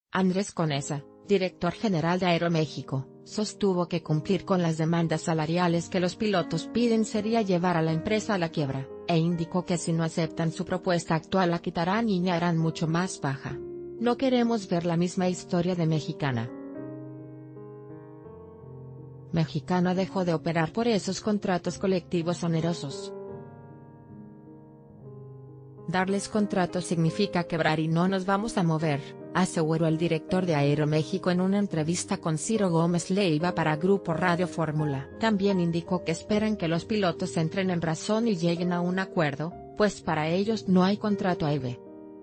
Andrés Conesa, director general de Aeroméxico, sostuvo que cumplir con las demandas salariales que los pilotos piden sería llevar a la empresa a la quiebra, e indicó que si no aceptan su propuesta actual la quitarán y la harán mucho más baja. No queremos ver la misma historia de Mexicana. Mexicana dejó de operar por esos contratos colectivos onerosos. Darles contratos significa quebrar y no nos vamos a mover, aseguró el director de Aeroméxico en una entrevista con Ciro Gómez Leiva para Grupo Radio Fórmula. También indicó que esperan que los pilotos entren en razón y lleguen a un acuerdo, pues para ellos no hay contrato A y B.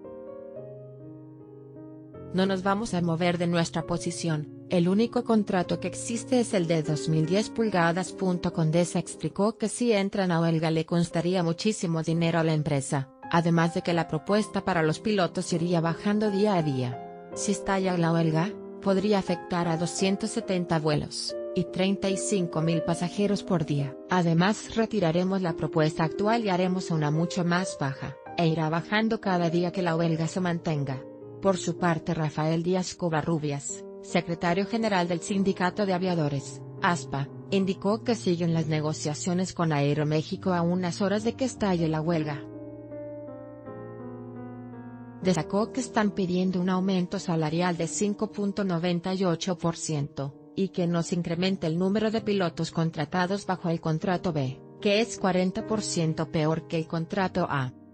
No nos vamos a mover de nuestra posición, el único contrato que existe es el de 2010 pulgadas. Condesa explicó que si entran a huelga le costaría muchísimo dinero a la empresa, además de que la propuesta para los pilotos iría bajando día a día. Si estalla la huelga, podría afectar a 270 vuelos, y 35,000 pasajeros por día. Además retiraremos la propuesta actual y haremos una mucho más baja, e irá bajando cada día que la huelga se mantenga. Por su parte Rafael Díaz Covarrubias, secretario general del Sindicato de Aviadores, ASPA, indicó que siguen las negociaciones con Aeroméxico a unas horas de que estalle la huelga. Destacó que están pidiendo un aumento salarial de 5,98%, y que no se incremente el número de pilotos contratados bajo el contrato B, que es 40% peor que el contrato A.